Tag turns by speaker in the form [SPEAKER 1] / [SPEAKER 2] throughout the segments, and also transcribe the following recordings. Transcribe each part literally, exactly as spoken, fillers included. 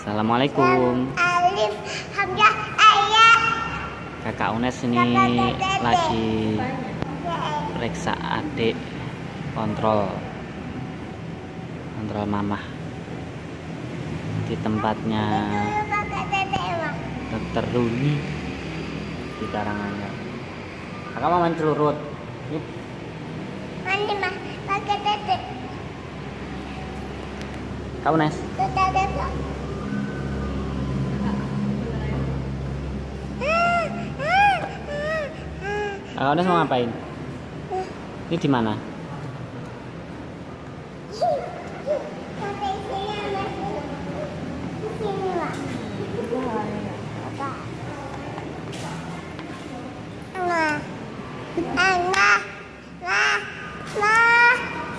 [SPEAKER 1] Assalamualaikum.
[SPEAKER 2] Alif, Hamzah, ayat.
[SPEAKER 1] Kakak Unes ini lagi periksa adik, kontrol kontrol mamah di tempatnya Dokter Runi di Karanganyar. Kakak mau main celurut. Yuk.
[SPEAKER 2] Mandi mah, pakai tete.
[SPEAKER 1] Kak Unes.
[SPEAKER 2] Tete tete.
[SPEAKER 1] Kakak Unes mau ngapain? Ini di mana?
[SPEAKER 2] Sampai sini masih di sini lah. Nah, nah, nah, nah, nah.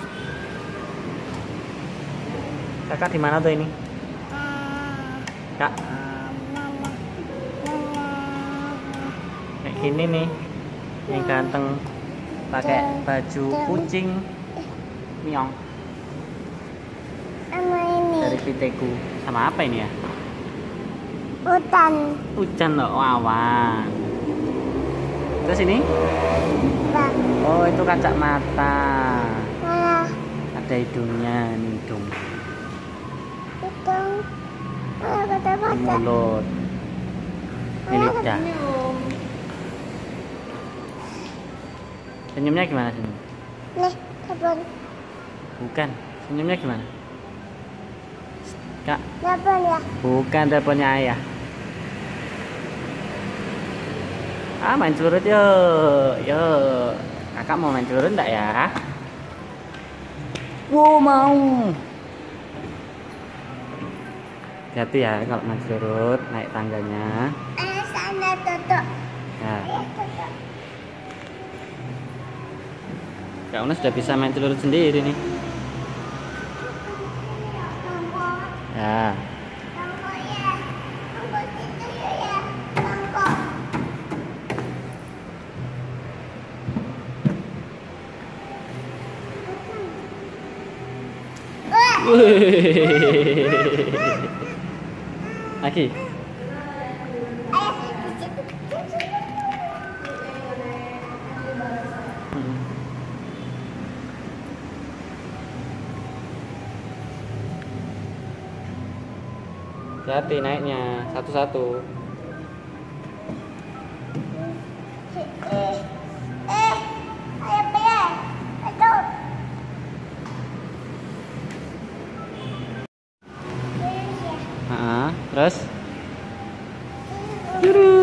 [SPEAKER 1] Kakak di mana tuh ini? Kak, kayak gini nih, yang ganteng pakai baju kucing miong
[SPEAKER 2] Sama ini
[SPEAKER 1] dari Piteku. Sama apa ini ya?
[SPEAKER 2] hutan.
[SPEAKER 1] Hujan loh, oh, awan. Terus ini?
[SPEAKER 2] Bang,
[SPEAKER 1] Oh, itu kacamata.
[SPEAKER 2] mana
[SPEAKER 1] Ada hidungnya, ini hidung.
[SPEAKER 2] hitung? Mana kata
[SPEAKER 1] Ini
[SPEAKER 2] baca?
[SPEAKER 1] mulut. Ini lidah. Senyumnya gimana senyum?
[SPEAKER 2] Nih, telepon,
[SPEAKER 1] Bukan. Senyumnya gimana? Kak,
[SPEAKER 2] telepon ya.
[SPEAKER 1] bukan teleponnya ayah. Ah, main celurut yuk. Yuk. Kakak mau main celurut enggak ya? Wow, mau. Hati ya kalau main celurut, naik tangganya.
[SPEAKER 2] Eh, sana tutup.
[SPEAKER 1] Ya.
[SPEAKER 2] Eh, tutup.
[SPEAKER 1] Kak Unes sudah bisa main celurut sendiri nih.
[SPEAKER 2] Bangkok,
[SPEAKER 1] Ya.
[SPEAKER 2] bangkok ya. Bangkok situ ya, ya. Bangkok. Wah,
[SPEAKER 1] Lagi.
[SPEAKER 2] ayah, di situ.
[SPEAKER 1] Hati naiknya satu-satu.
[SPEAKER 2] Eh, eh, ayah bayar. Aduh.
[SPEAKER 1] Ah, terus. Yuru.